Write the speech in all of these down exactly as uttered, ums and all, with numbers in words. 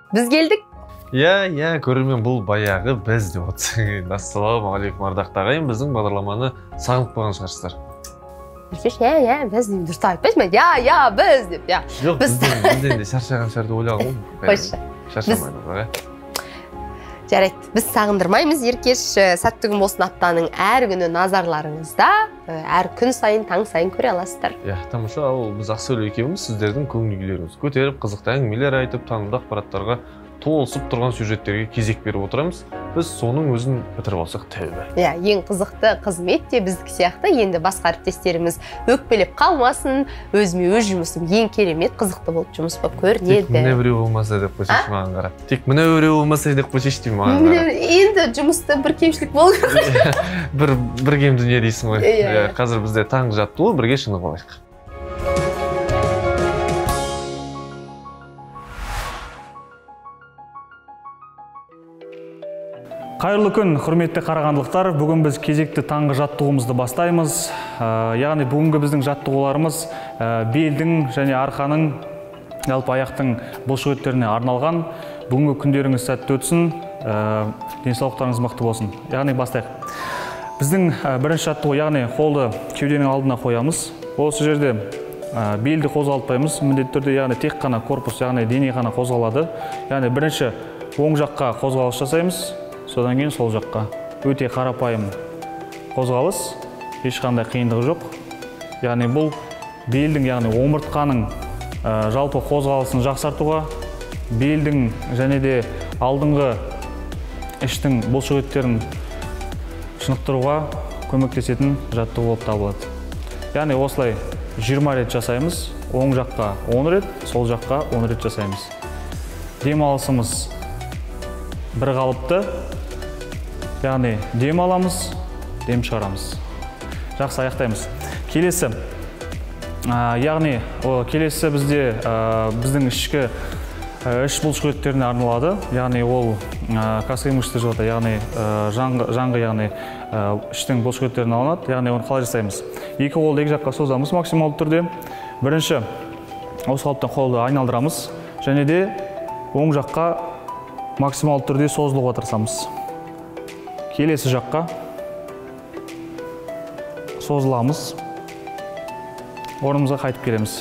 Біз келдік. Иә, иә, көрермен, бұл баяғы біз деп отырсың. Ассалаумағалейкум ардақты ағайын, біздің бағдарламаны сағынып қалған шығарсыздар. Еркеш, иә, иә, біз деп дұрыс айтпайсың ба? Я, я, біз деп, я. Жоқ, бізден де шаршаған шығар деп ойлағам. Қойшы. Шаршамайды ғой. Жарайды, біз сағындырмаймыз. Еркеш, сәтті күн болсын аптаның әр күні назарларыңызда, әр күн сайын, таң сайын көре аласыздар. Иә, тамаша, ал біз Ақсәуле екеуміз сіздердің көңіл күйлеріңізді көтеріп, қызықты әңгімелер айтып, танымды ақпараттарға толысып тұрған сюжеттерге кезек беріп отырамыз. Біз соның өзін бітіріп алсақ тәуба. Иә, ең қызықты қызмет те біздікі сияқты. Енді басқа әріптестеріміз өкпелеп қалмасын, өзіме өз жұмысым ең керемет, қызықты болып жұмыс болып көрінеді. Тек міне біреу болмаса деп қойсайшы маған қарап. Тек міне біреу болмаса деп қойсайшы деймін маған қарап. Енді жұмыста бір кемшілік болу керек. Бір бір кем дүние дейсің ғой. Қазір бізде таңғы жаттығу, бірге шынығып алайық. Қайырлы күн, құрметті қарағандылықтар. Бүгін біз кезекті таңғы жаттығуымызды бастаймыз. Яғни бүгінгі біздің жаттығуларымыз белдің және арқаның, жалпы аяқтың бұлшықеттеріне арналған. Бүгінгі күндеріңіз сәтті өтсін, денсаулықтарыңыз мықты болсын. Яғни бастайық. Біздің бірінші жаттығу, яғни қолды кеуденің алдына қоямыз. Осы жерде белді қозғалтпаймыз. Міндетті түрде, яғни тек қана корпус, яғни дене ғана қозғалады. Яғни бірінші оң жаққа қозғалыс жасаймыз. Содан кейін сол жаққа. Өте қарапайым қозғалыс, ешқандай қиындығы жоқ. Яғни бұл белдің, яғни омыртқаның жалпы қозғалысын жақсартуға, белдің және де алдыңғы іштің бұлшықеттерін шынықтыруға көмектесетін жаттығу болып табылады. Яғни осылай жиырма рет жасаймыз. Оң жаққа он рет, сол жаққа он рет жасаймыз. Демалысымыз бір қалыпты. Яғни дем аламыз, дем шығарамыз. Жақсы, аяқтаймыз. Келесі, яғни келесі бізде біздің ішкі іш бұлшықеттеріне арналады. Яғни ол косые мышцы деп аталады. Яғни жаңғы, яғни іштің бұлшықеттеріне алынады. Яғни оны қалай жасаймыз? Екі қолды екі жаққа созамыз максималды түрде. Бірінші, осы қалыптан қолды айналдырамыз. Және де оң жаққа максималды түрде созылуға тырысамыз. Келесі жаққа созыламыз. Орнымызға қайтып келеміз.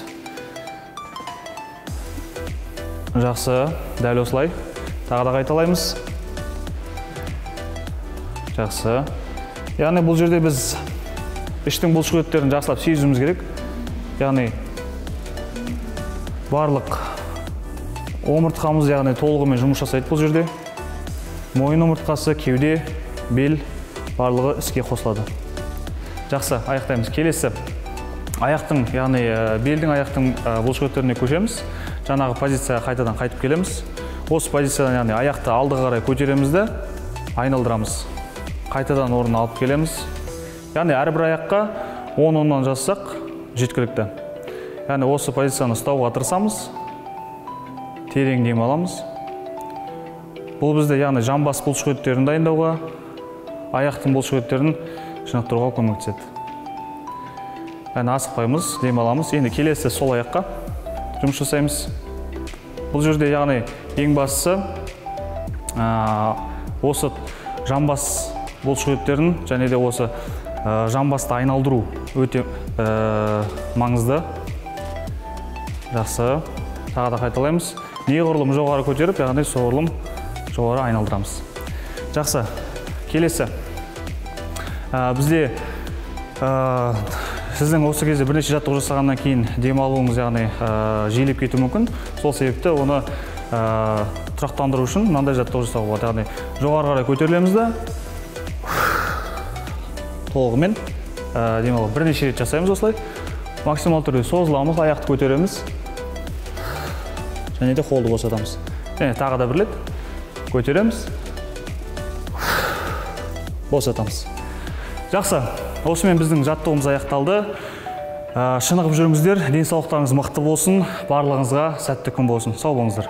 Жақсы, дәл осылай. Тағы да қайталаймыз. Жақсы. Яғни бұл жерде біз іштің бұлшықеттерін жақсылап сезуіміз керек. Яғни барлық омыртқамыз, яғни толығымен жұмыс жасайды бұл жерде. Мойын омыртқасы, кеуде, бел барлығы іске қосылады. Жақсы, аяқтаймыз. Келесі, аяқтың, яғни белдің аяқтың бұлшықеттеріне көшеміз. Жаңағы позицияға қайтадан қайтып келеміз. Осы позициядан, яғни аяқты алдыға қарай көтереміз де айналдырамыз. Қайтадан орнына алып келеміз. Яғни әрбір аяққа он оннан жасасақ жеткілікті. Яғни осы позицияны ұстауға тырысамыз. Терең дем аламыз. Бұл бізде, яғни жамбас бұлшықеттерін дайындауға, аяқтың бұлшықеттерін шынықтыруға көмектеседі. Яғни асықпаймыз, дем аламыз. Енді келесі сол аяққа жұмыс жасаймыз. Бұл жерде, яғни ең бастысы осы жамбас бұлшықеттерін және де осы жамбасты айналдыру өте маңызды. Жақсы, тағы да қайталаймыз. Неғұрлым жоғары көтеріп, яғни соғұрлым жоғары айналдырамыз. Жақсы, келесі. Бізде сіздің осы кезде бірнеше жаттығу жасағаннан кейін демалуыңыз, яғни жиілеп кетуі мүмкін. Сол себепті оны тұрақтандыру үшін мынандай жаттығу жасауға болады. Яғни жоғары қарай көтерілеміз де толығымен демалу. Бірнеше рет жасаймыз осылай. Максимал түрде созыламыз, аяқты көтереміз. Және де қолды босатамыз. Және тағы да бір рет көтереміз. Босатамыз. Жақсы. Осымен біздің жаттығуымыз аяқталды. Шынығып жүріңіздер, денсаулықтарыңыз мықты болсын, барлығыңызға сәтті күн болсын. Сау болыңыздар.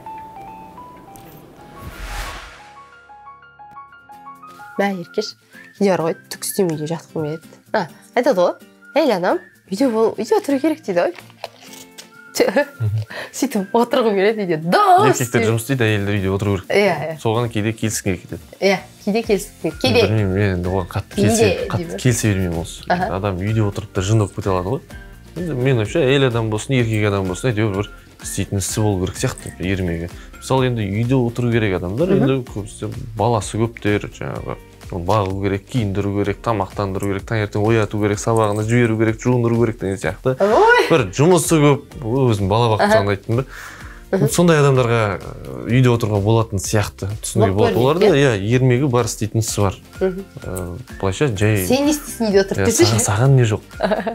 Мә, Еркеш, үйде бар ғой, түк істемейді жатқым келеді. Айтады ғой, әйел анам, үйде тұру керек дейді ғой. сөйтіп отырғым келеді үйде. Еркектер жұмыс істейді, әйелдер үйде отыру керек. Иә, иә. Соған кейде келіскіге кетеді. Иә, кейде келіскіге. Кейде. Білмеймін, мен енді оған қатты келісе бермеймін осы. Адам үйде отырып та жын болып кете алады ғой. Мен ойымша, әйел адам болсын, еркек адам болсын, әйтеуір бір істейтін ісі болу керек сияқты ермегі. Мысалы енді үйде отыру керек адамдар, енді көбісі баласы көптер, жаңағы бағу керек, киіндіру керек, тамақтандыру керек, таңертең ояту керек, сабағына жіберу керек, жуындыру керек деген сияқты. Бір жұмысы көп, өзім бала бақытжағында айттым ба. Сондай адамдарға үйде отыруға болатын сияқты түсінуге болады. Оларда иә, ермегі бар, істейтін ісі бар. Былайша жай. Сен не істейсің үйде отырып десе? Саған не жоқ?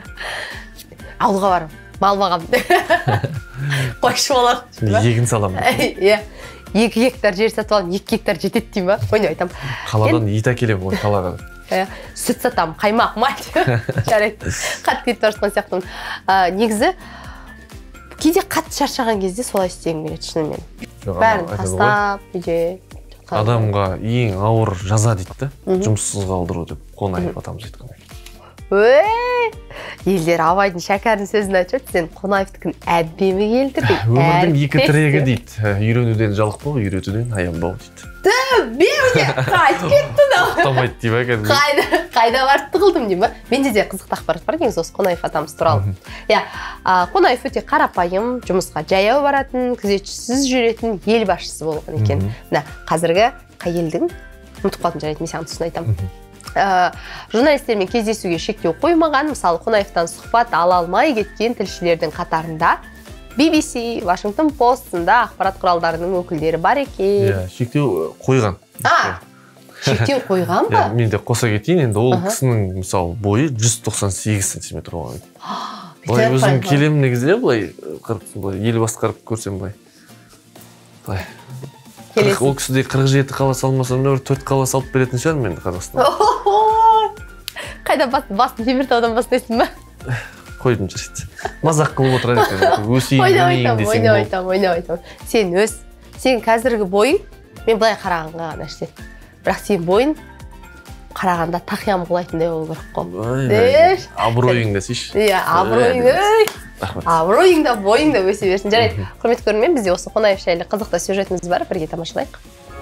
Ауылға барам, мал бағам. Қойшы болам. Егін салам. Иә. Екі гектар жер сатып алам, екі гектар жетеді деймін ба? Ойне айтам. Қаладан ит әкелем ғой қалаға. Сүт сатам, қаймақ, май. Жарайды. Қатты кетіп бара жатқан сияқтымын. Негізі кейде қатты шаршаған кезде солай істегім келеді шынымен. Бәрін тастап, үйде. Адамға ең ауыр жаза дейді, жұмыссыз қалдыру деп Қонаев атамыз айтқан. Ой, елдер Абайдың Шәкәрдің сөзін айтып, сен Қонаевтікін әдемі келтірді. Өмірдің екі тірегі дейді. Үйренуден жалықпау, үйретуден аянбау дейді. Беуде, қайтып кетті да. Тоқтамайды дейбі әкәді. Қайда, қайда барып тығылдым деймі. Менде де қызықты ақпарат бар деңіз осы Қонаев атамыз туралы. Иә, Қонаев өте қарапайым, жұмысқа жаяу баратын, күзетшісіз жүретін ел басшысы болған екен. Қазіргі қай елдің ұмытып қалдым, жарайды, мен саған тұсын айтамын. Журналистермен кездесуге шектеу қоймаған, мысалы Қонаевтан сұхбат ала алмай кеткен тілшілердің қатарында би би си, Вашингтон Пост сынды ақпарат құралдарының өкілдері бар екен. Иә, шектеу қойған. А, шектеу қойған ба? Мен де қоса кетейін, енді ол кісінің мысалы бойы жүз тоқсан сегіз сантиметр болған. Былай өзім келем негізі, былай ел басқарып көрсем былай. Былай. Ол кісідей қырық жеті қала салмасам, төрт қала салып беретін шығар мен Қазақстан. Қайда басын Теміртаудан бастайсың ба? Қойдым жүреді. Мазақ қылып отырады екен. Өсейін, өнейін десең бол. Ойнап айтам, ойнап айтам. Сен өс. Сен қазіргі бойың, мен былай қарағанға ғана іште. Бірақ сен бойың қарағанда тақиям құлайтындай болу керек қой. Абыройың десейші. Иә, абыройың. Абыройың да, бойың да өсе берсін. Жарайды, құрметті көрермен, бізде осы Қонаев жайлы қызықты сюжетіміз бар, бірге тамашалайық.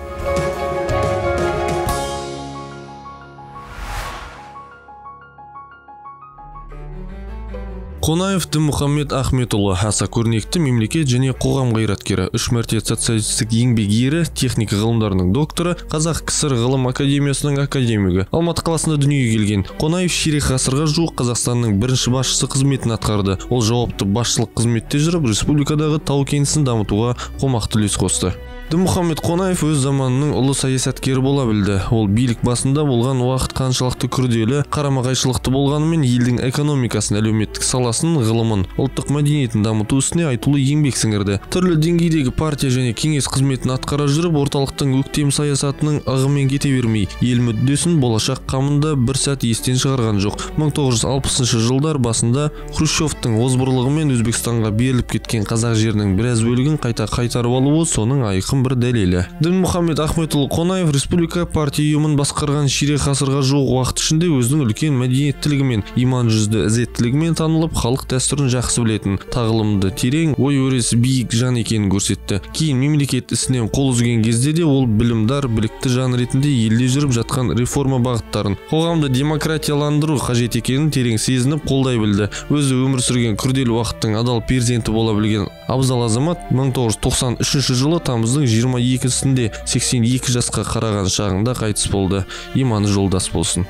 Қонаев Дінмұхаммед Ахметұлы аса көрнекті мемлекет және қоғам қайраткері, үш мәрте социалистік еңбек ері, техника ғылымдарының докторы, Қазақ КСР ғылым академиясының академигі. Алматы қаласында дүниеге келген. Қонаев ширек ғасырға жуық Қазақстанның бірінші басшысы қызметін атқарды. Ол жауапты басшылық қызметте жүріп, республикадағы тау кен ісін дамытуға қомақты үлес қосты. Дінмұхаммед Қонаев өз заманының ұлы саясаткері бола білді. Ол билік басында болған уақыт қаншалықты күрделі, қарама-қайшылықты болғанымен елдің экономикасын, әлеуметтік саласын, ғылымын, ұлттық мәдениетін дамыту ісіне айтулы еңбек сіңірді. Түрлі деңгейдегі партия және кеңес қызметін атқара жүріп, орталықтың өктем саясатының ығымен кете бермей, ел мүддесін болашақ қамында бір сәт естен шығарған жоқ. мың тоғыз жүз алпысыншы жылдар басында Хрущевтың озбырлығымен Өзбекстанға беріліп кеткен қазақ жерінің біраз бөлігін қайта қайтарып алуы соның айқын бір дәлелі. Дінмұхаммед Ахметұлы Қонаев республика партия ұйымын басқарған ширек ғасырға жуық уақыт ішінде өзінің үлкен мәдениеттілігімен, иман жүзді ізеттілігімен танылып, халық дәстүрін жақсы білетін, тағылымды терең, ой өресі биік жан екенін көрсетті. Кейін мемлекет ісінен қол үзген кезде де ол білімдар, білікті жан ретінде елде жүріп жатқан реформа бағыттарын, қоғамды демократияландыру қажет екенін терең сезініп қолдай білді. Өзі өмір сүрген күрделі уақыттың адал перзенті бола білген абзал азамат мың тоғыз жүз тоқсан үшінші жылы тамыздың жиырма екісінде сексен екі жасқа қараған шағында қайтыс болды. Иманы жолдас болсын.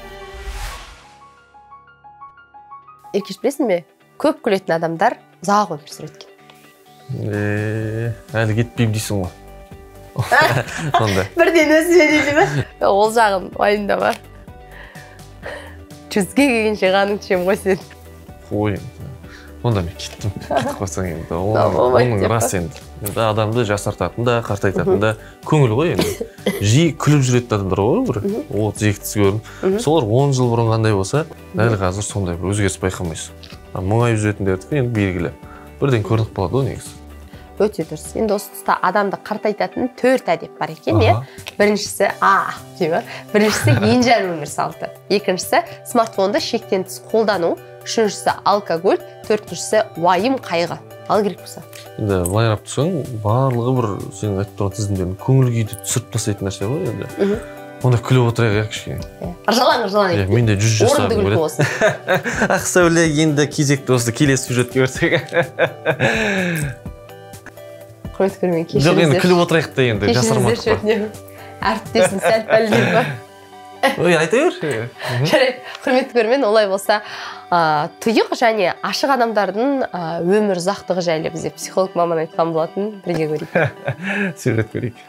Еркеш, білесің бе? Көп күлетін адамдар ұзақ өмір сүреді екен. Әлі кетпеймін дейсің ғой. Бірден өзі дейді ме? Ол жағын уайымдама. Жүзге келгенше қаның ішем ғой сен. Ой, онда мен кеттім. Кетіп қойсаң енді. Оның рас енді. Адамды жасартатын да, қартайтатын да көңіл ғой енді. Жиі күліп жүретін адамдар ғой бір. отыз екісі көрін. Солар он жыл бұрын қандай болса, дәл қазір сондай бір өзгеріс байқамайсың. Мұңайып жүретіндердікі енді белгілі. Бірден көрініп қалады ғой негізі. Өте дұрыс. Енді осы тұста адамды қартайтатын төрт әдеп бар екен, иә? Біріншісі а, деймі? Біріншісі енжар өмір салты. Екіншісі смартфонды шектен тыс қолдану. Үшіншісі алкоголь, төртіншісі уайым қайғы. ал керек болса. Енді былайрап тұрсаң, барлығы бір сенің айтып тұрған тізімдердің көңіл күйді түсіріп тастайтын нәрсе ғой енді. Онда күліп отырайық иә кішкене. Ыржалаң, ыржалаң. Мен де жүз жасап орынды күлкі болсын. Ақсәуле, енді кезекті осы келесі сюжетке өтсек. Құрметті көрермен, кешіріңіздер. Жоқ, енді күліп отырайық та енді, жасырмадық па. Әріптесін сәл пәлдеп па. Ой, айта бер. Жарайды, құрметті көрермен, олай болса, тұйық және ашық адамдардың өмір ұзақтығы жайлы бізде психолог маман айтқан болатын, бірге көрейік. Сюжет көрейік.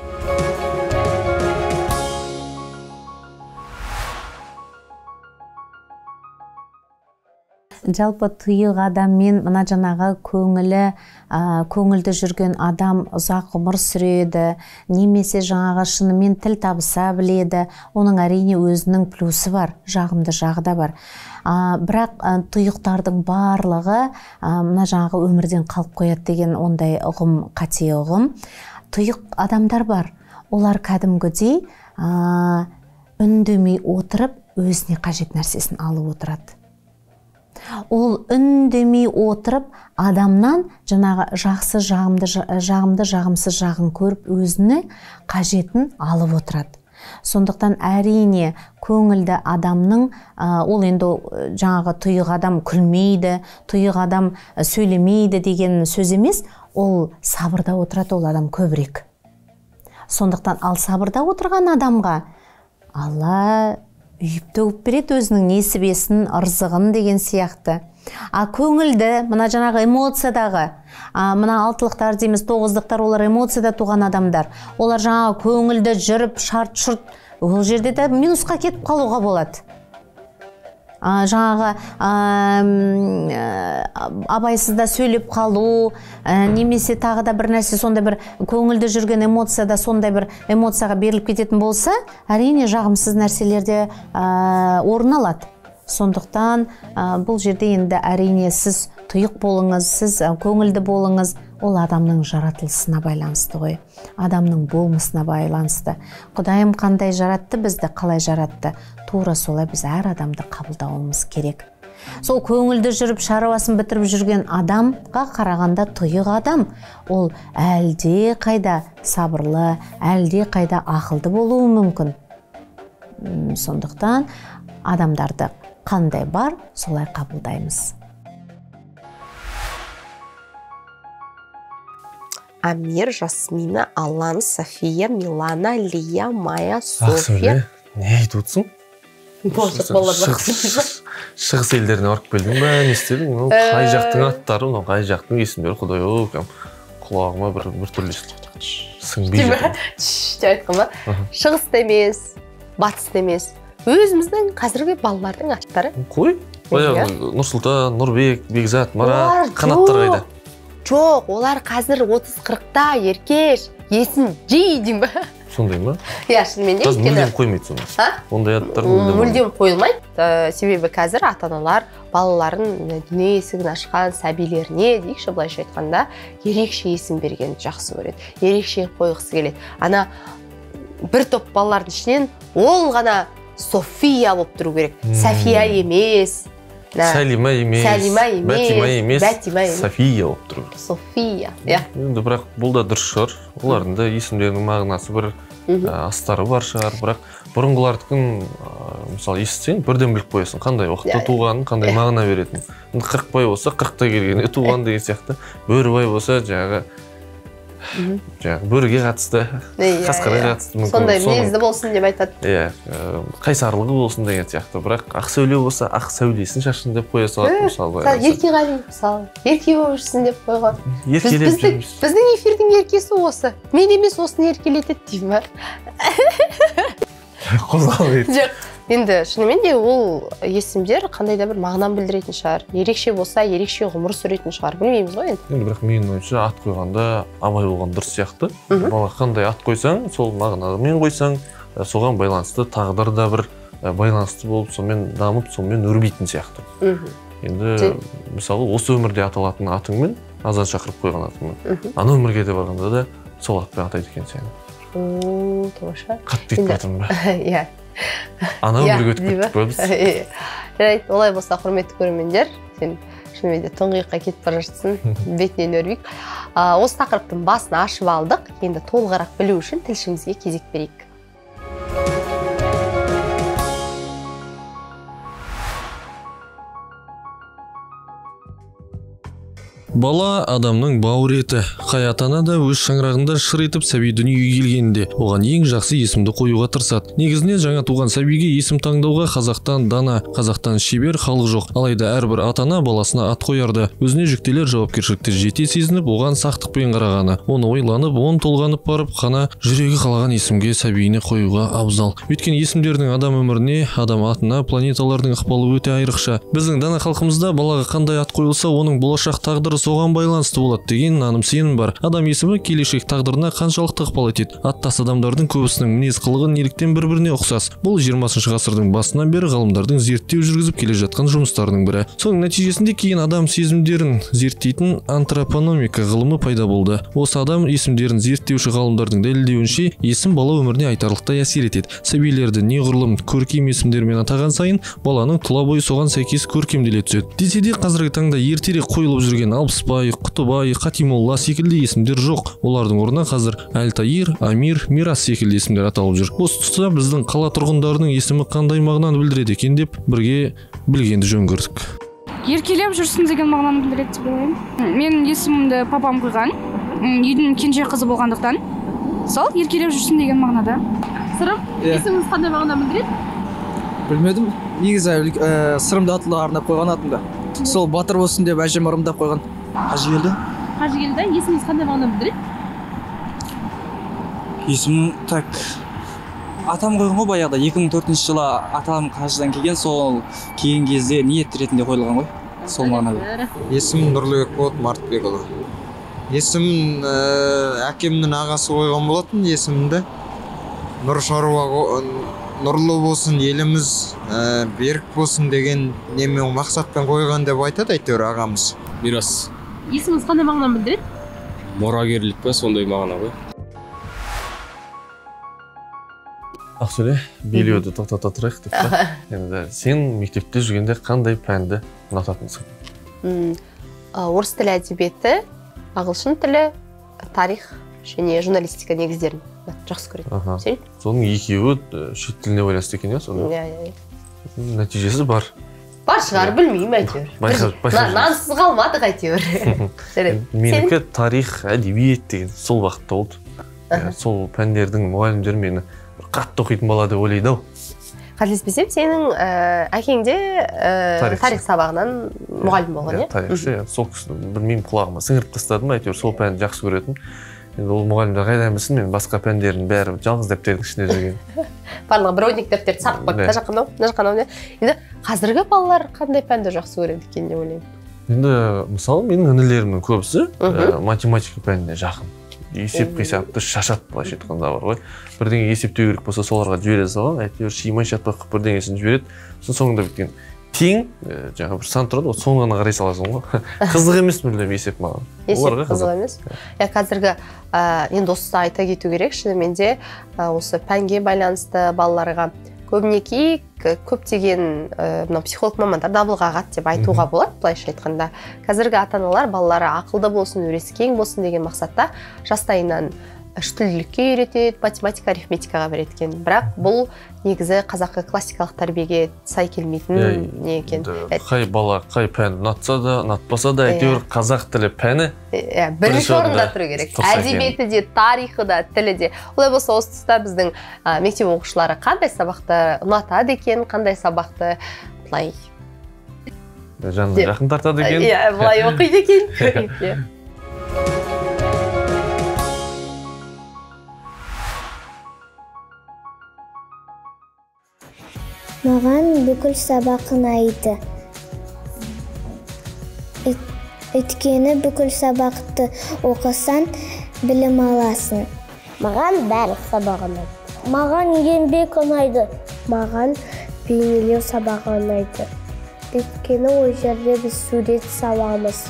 Жалпы тұйық адаммен мына жаңағы көңілі көңілді жүрген адам ұзақ ғұмыр сүреді, немесе жаңағы шынымен тіл табыса біледі. Оның әрине өзінің плюсы бар, жағымды жағы да бар. Бірақ тұйықтардың барлығы мына жаңағы өмірден қалып қояды деген ондай ұғым қате ұғым. Тұйық адамдар бар. Олар кәдімгідей үндемей отырып өзіне қажет нәрсесін алып отырады. Ол үндемей отырып адамнан жаңағы жақсы жағымды жағымды жағымсыз жағын көріп өзіне қажетін алып отырады. Сондықтан әрине көңілді адамның ол енді жаңағы тұйық адам күлмейді, тұйық адам сөйлемейді деген сөз емес, ол сабырда отырады ол адам көбірек. Сондықтан ал сабырда отырған адамға Алла үйіп төгіп береді өзінің несібесін, ырзығын деген сияқты. А көңілді, мына жаңағы эмоциядағы, мына алтылықтар дейміз, тоғыздықтар, олар эмоцияда туған адамдар. Олар жаңағы көңілді жүріп, шарт-шұрт, ол жерде де минусқа кетіп қалуға болады. Жаңағы абайсызда сөйлеп қалу, немесе тағы да бір нәрсе сондай бір көңілді жүрген эмоцияда сондай бір эмоцияға беріліп кететін болса, әрине жағымсыз нәрселерде орын алады. Сондықтан бұл жерде енді әрине сіз тұйық болыңыз, сіз көңілді болыңыз, ол адамның жаратылысына байланысты ғой, адамның болмысына байланысты. Құдайым қандай жаратты, бізді қалай жаратты, тура солай біз әр адамды қабылдауымыз керек. Сол көңілді жүріп шаруасын бітіріп жүрген адамға қарағанда тұйық адам, ол әлде қайда сабырлы, әлде қайда ақылды болуы мүмкін. Сондықтан адамдарды қандай бар, солай қабылдаймыз. Амир, Жасмина, Алан, София, Милана, Лия, Майя, София. Не айтып отырсың? Шығыс елдеріне барып келдің бе, не істедің? Қай жақтың аттары, қай жақтың есімдері, құдай ау, құлағыма бір түрлі сіңбей жатыр. Деп айтқан ба? Шығыста емес, батыста емес. Өзіміздің қазіргі балалардың аттары. Қой? Нұрсұлтан, Нұрбек, Бекзат, Марат, қанаттар қайда? Жоқ, олар қазір отыз қырықта еркеш, есін жей дейм ба? Сондай ма? Иә, шынымен де. Мүлдем қоймайды сонда. Ондай аттар мүлдем қойылмайды. Себебі қазір ата-аналар балаларын дүние есігін ашқан сәбилеріне, дейікші былайша айтқанда, ерекше есім берген жақсы көреді. Ерекше қойғысы келеді. Ана бір топ балалардың ішінен ол ғана София болып тұру керек. София емес. Сәлима емес, Бәтима емес, София болып тұру. София, иә. Енді бірақ бұл да дұрыс шығар. Олардың да есімдерінің мағынасы бір астары бар шығар. Бірақ бұрынғылардікін, мысалы, естісең, бірден біліп қоясың. Қандай уақытта туғанын, қандай мағына беретін. қырық бай болса, қырықта келгенде туған деген сияқты. Бөрібай болса, жаңағы бөріге қатысты, қасқырға қатысты мүмкін. Сондай мінезді болсын деп айтады. Иә, қайсарлығы болсын деген сияқты. Бірақ Ақсәуле болса, ақ сәулесін шашын деп қоя салады, мысалы. Еркеғали, мысалы, ерке болып жүрсін деп қойған. Еркелеп жүрміз. Біздің эфирдің еркесі осы. Мен емес осыны еркелетеді дейм ба? Қозғалып еді. Жоқ. Енді шынымен де ол есімдер қандай да бір мағынаны білдіретін шығар. Ерекше болса, ерекше ғұмыр сүретін шығар. Білмейміз ғой енді. Енді бірақ менің ойымша ат қойғанда абай болған дұрыс сияқты. Бала қандай ат қойсаң, сол мағынамен қойсаң, соған байланысты тағдыр да бір байланысты болып, сонымен дамып, сонымен өрбейтін сияқты. Енді мысалы осы өмірде аталатын атыңмен азан шақырып қойған атыңмен. Ана өмірге де барғанда да сол атпен атайды екен сені. О, тамаша. Қатты етіп жатырмын ба? Иә. Ана өмірге өтіп кеттік қой біз. Жарайды, олай болса құрметті көрермендер, сен шынымен де тұңғиыққа кетіп бара жатсың, бетінен өрбейік. Осы тақырыптың басын ашып алдық. Енді толығырақ білу үшін тілшімізге кезек берейік. Бала адамның бауыр еті. Қай ата-ана да өз шаңырағында шыр етіп сәби дүниеге келгенде оған ең жақсы есімді қоюға тырысады. Негізінен жаңа туған сәбиге есім таңдауға қазақтан дана, қазақтан шебер халық жоқ. Алайда әрбір ата-ана баласына ат қоярды. Өзіне жүктелер жауапкершілікті жете сезініп, оған сақтықпен қарағаны. Оны ойланып, он толғанып барып қана жүрегі қалаған есімге сәбиіне қоюға абзал. Өйткені есімдердің адам өміріне, адам атына, планеталардың ықпалы өте айрықша. Біздің дана халқымызда балаға қандай ат қойылса, оның болашақ тағдыры соған байланысты болады деген наным сенім бар. Адам есімі келешек тағдырына қаншалықты ықпал етеді. Аттас адамдардың көбісінің мінез қылығы неліктен бір-біріне ұқсас. Бұл жиырмасыншы ғасырдың басынан бері ғалымдардың зерттеу жүргізіп келе жатқан жұмыстарының бірі. Соның нәтижесінде кейін адам сезімдерін зерттейтін антропономика ғылымы пайда болды. Осы адам есімдерін зерттеуші ғалымдардың дәлелдеуінше, есім бала өміріне айтарлықтай әсер етеді. Сәбилерді неғұрлым көркем есімдермен атаған сайын, баланың тұла бойы соған сәйкес көркемделе түседі. Десе де қазіргі таңда ертерек қойылып жүрген Алпысбай, Құтыбай, Қатимолла секілді есімдер жоқ. Олардың орнына қазір Әлтаир, Амир, Мирас секілді есімдер аталып жүр. Осы тұста біздің қала тұрғындарының есімі қандай мағынаны білдіреді екен деп бірге білгенді жөн көрдік. Еркелеп жүрсін деген мағынаны білдіреді деп ойлаймын. Менің есімімді папам қойған, үйдің кенже қызы болғандықтан. Сол еркелеп жүрсін деген мағынада. Сырым, есіміңіз қандай мағына білдіреді? Білмедім. Негізі сырымды атылы арнап қойған атымда. Сол батыр болсын деп әжем ырымдап қойған. Қажыгелді. Қажыгелді, есіміңіз қандай мағына білдіреді? Есімім так атам қойған ғой баяғыда екі мың төртінші жылы атам қажыдан келген, сол келген кезде ниет ретінде қойылған ғой. Сол мағынада. Есімім Нұрлыбек болады, Мартбекұлы. Есімім әкемнің ағасы қойған болатын есімімді. Нұр шаруа нұрлы болсын еліміз, берік болсын деген немен мақсатпен қойған деп айтады әйтеуір ағамыз. Мирас. Есіміңіз қандай мағынаны білдіреді? Мұрагерлік па, сондай мағына ғой. Ақсөле, билеуді тоқтата тұрайық деп па. Енді сен мектепте жүргенде қандай пәнді ұнататынсың? Орыс тілі әдебиеті, ағылшын тілі, тарих және журналистика негіздерін жақсы көреді. Сен? Соның екеуі шет тіліне байланысты екен, иә? Нәтижесі бар. Бар шығар, білмеймін әйтеуір. Нансыз қалмадық әйтеуір. Менікі тарих, әдебиет деген сол уақытта болды. Сол пәндердің мұғалімдері мені қатты оқитын бала деп ойлайды ау. Қателеспесем, сенің әкең де тарих сабағынан мұғалім болған, иә? Тарихшы, сол кісі білмеймін, құлағыма сіңіріп тастадым, әйтеуір сол пәнді жақсы көретін. Енді ол мұғалімдер қайдан білсін, мен басқа пәндердің бәрі жалғыз дәптердің ішінде жүрген. Барлығы бір ойнек дәптерді сарып қойып, мына жаққа мынау, мына жаққа мынау. Енді қазіргі балалар қандай пәнді жақсы көреді екен деп ойлаймын. Енді мысалы менің інілерімнің көбісі математика пәніне жақын. Есеп қисапты шашат былайша айтқанда бар ғой. Бірдеңе есептеу керек болса соларға жібере салған, әйтеуір шимай шатпақ қылып бірдеңесін жібереді. Сосын соңында біткен тең, жаңа бір сан тұрады, соңына қарай саласың ғой. Қызық емес мүлдем есеп маған. Есеп қызық емес. Қазіргі енді осы айта кету керек, шынымен де осы пәнге байланысты балаларға көбінеки көптеген психолог мамандар дабыл қағады деп айтуға болады, былайша айтқанда. Қазіргі ата-аналар балалары ақылды болсын, өресі кең болсын деген мақсатта жастайынан үштілділікке үйретеді, математика, арифметикаға береді. Бірақ бұл негізі қазақы классикалық тәрбиеге сай келмейтін не екен. Қай бала, қай пән ұнатса да, ұнатпаса да, әйтеуір қазақ тілі пәні бірінші орында тұру керек. Әдебиеті де, тарихы да, тілі де. Олай болса, осы тұста біздің мектеп оқушылары қандай сабақты ұнатады екен, қандай сабақты былай жанына жақын тартады екен. Былай оқиды екен. Маған бүкіл сабақ ұнайды. Өйткені бүкіл сабақты оқысан, білім аласың. Маған бәрі сабақ ұнайды. Маған еңбек ұнайды. Маған бейнелеу сабағы ұнайды. Өйткені ол жерде біз сурет саламыз.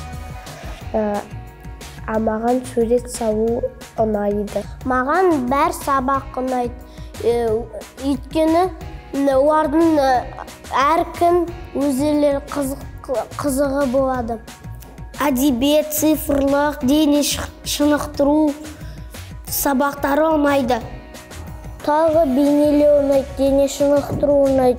А маған сурет салу ұнайды. Маған бәр сабақ ұнайды. Өйткені олардың әркім өзелері қызығы болады. Әдебиет, цифрлық, дене шынықтыру сабақтары ұнайды. Тағы бейнелеу ұнайды, дене шынықтыру ұнайды.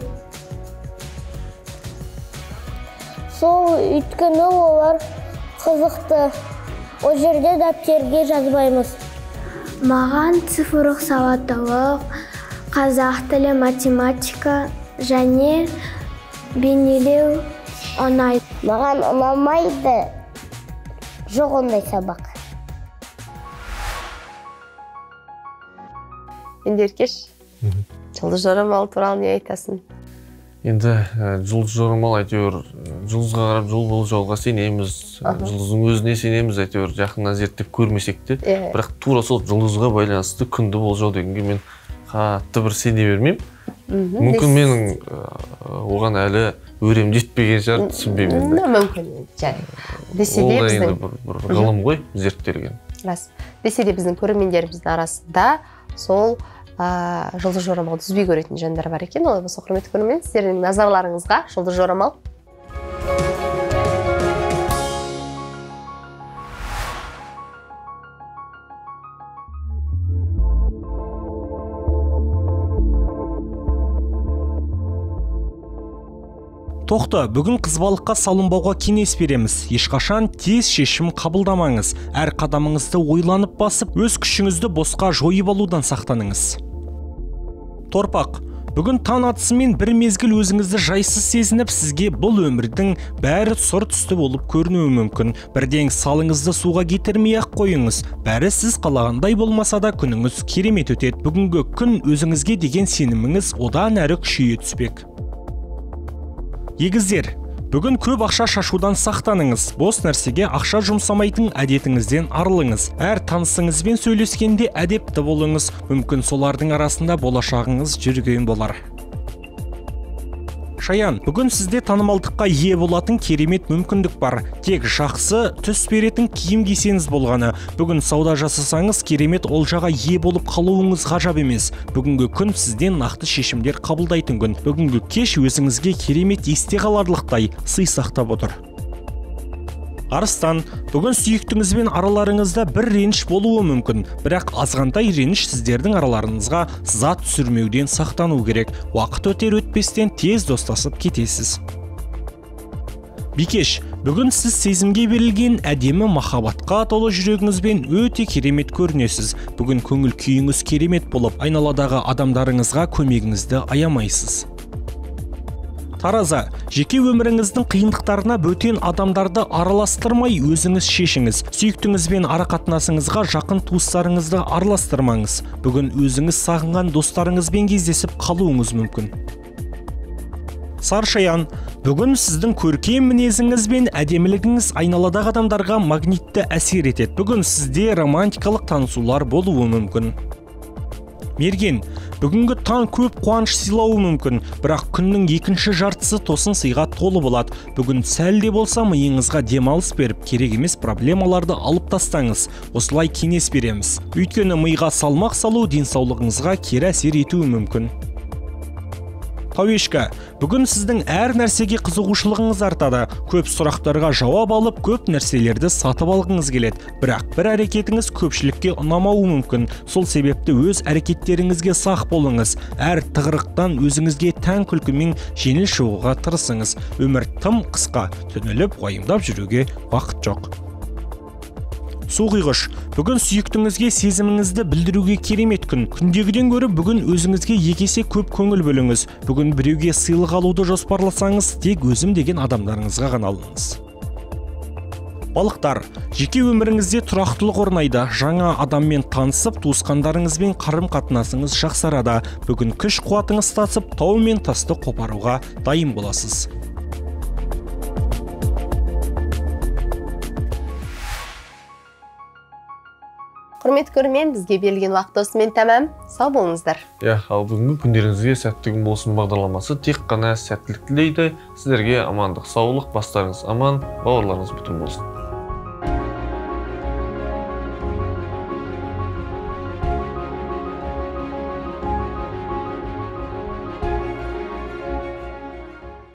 Сол өйткені олар қызықты. О жерде дәптерге жазбаймыз. Маған цифрлық сауаттылық, қазақ тілі, математика және бейнелеу ұнайды. Маған ұнамайды. Жоқ ондай сабақ. Енді Еркеш, жұлдыз жорамал туралы не айтасың? Енді жұлдыз жорамал әйтеуір жұлдызға қарап жол бұл жолға сенеміз, жұлдыздың өзіне сенеміз, әйтеуір жақыннан зерттеп көрмесек те, бірақ тура сол жұлдызға байланысты күнді болжау дегенге мен қатты бір сене бермеймін. Мүмкін менің оған әлі өрем жетпеген шығар, түсінбеймін. Мүмкін, десе де біздің бір ғылым ғой, зерттелген. Рас. Десе де біздің көрермендеріміздің арасында сол жұлдыз жорамалды үзбей көретін жандар бар екен. Олай болса, құрметті көрермен, сіздердің назарларыңызға жұлдыз жорамал. Тоқта, бүгін қызбалыққа салынбауға кеңес береміз. Ешқашан тез шешім қабылдамаңыз. Әр қадамыңызды ойланып басып, өз күшіңізді босқа жойып алудан сақтаныңыз. Торпақ, бүгін таң атысымен бір мезгіл өзіңізді жайсыз сезініп, сізге бұл өмірдің бәрі сұр түсті болып көрінуі мүмкін. Бірден салыңызды суға кетірмей-ақ қойыңыз. Бәрі сіз қалағандай болмаса да күніңіз керемет өтеді. Бүгінгі күн өзіңізге деген сеніміңіз одан әрі күшейе түспек. Егіздер, бүгін көп ақша шашудан сақтаныңыз. Бос нәрсеге ақша жұмсамайтын әдетіңізден арылыңыз. Әр танысыңызбен сөйлескенде әдепті болыңыз. Мүмкін солардың арасында болашағыңыз жүрген болар. Шаян, бүгін сізде танымалдыққа ие болатын керемет мүмкіндік бар. Тек жақсы түс беретін киім кисеңіз болғаны. Бүгін сауда жасасаңыз керемет олжаға ие болып қалуыңыз ғажап емес. Бүгінгі күн сізден нақты шешімдер қабылдайтын күн. Бүгінгі кеш өзіңізге керемет есте қаларлықтай сый сақтап отыр. Арыстан, бүгін сүйіктіңізбен араларыңызда бір реніш болуы мүмкін, бірақ азғантай реніш сіздердің араларыңызға зат түсірмеуден сақтану керек. Уақыт өтер өтпестен тез достасып кетесіз. Бикеш, бүгін сіз сезімге берілген әдемі махаббатқа толы жүрегіңізбен өте керемет көрінесіз. Бүгін көңіл күйіңіз керемет болып, айналадағы адамдарыңызға көмегіңізді аямайсыз. Тараза, жеке өміріңіздің қиындықтарына бөтен адамдарды араластырмай өзіңіз шешіңіз. Сүйіктіңізбен арақатынасыңызға жақын туыстарыңызды араластырмаңыз. Бүгін өзіңіз сағынған достарыңызбен кездесіп қалуыңыз мүмкін. Саршаян, бүгін сіздің көркем мінезіңіз бен әдемілігіңіз айналадағы адамдарға магнитті әсер етеді. Бүгін сізде романтикалық танысулар болуы мүмкін. Мерген, бүгінгі таң көп қуаныш сыйлауы мүмкін, бірақ күннің екінші жартысы тосын сыйға толы болады. Бүгін сәл де болса миыңызға демалыс беріп, керек емес проблемаларды алып тастаңыз. Осылай кеңес береміз. Өйткені миға салмақ салу денсаулығыңызға кері әсер етуі мүмкін. Тауешка, бүгін сіздің әр нәрсеге қызығушылығыңыз артады. Көп сұрақтарға жауап алып, көп нәрселерді сатып алғыңыз келеді. Бірақ бір әрекетіңіз көпшілікке ұнамауы мүмкін. Сол себепті өз әрекеттеріңізге сақ болыңыз. Әр тығырықтан өзіңізге тән күлкімен жеңіл шығуға тырысыңыз. Өмір тым қысқа, түніліп уайымдап жүруге уақыт жоқ. Суғиғыш, бүгін сүйіктіңізге сезіміңізді білдіруге керемет күн. Күндегіден гөрі бүгін өзіңізге екесе көп көңіл бөліңіз. Бүгін біреуге сыйлық алуды жоспарласаңыз, тек өзім деген адамдарыңызға ғана алыңыз. Балықтар, жеке өміріңізде тұрақтылық орнайды. Жаңа адаммен танысып, туысқандарыңызбен қарым-қатынасыңыз жақсарады. Бүгін күш қуатыңыз тасып, тау мен тасты қопаруға дайын боласыз. Құрметті көрермен, бізге берілген уақыт осымен тәмам. Сау болыңыздар. Иә, ал бүгінгі күндеріңізге сәтті күн болсын бағдарламасы тек қана сәттілік тілейді. Сіздерге амандық, саулық, бастарыңыз аман, бауырларыңыз бүтін болсын.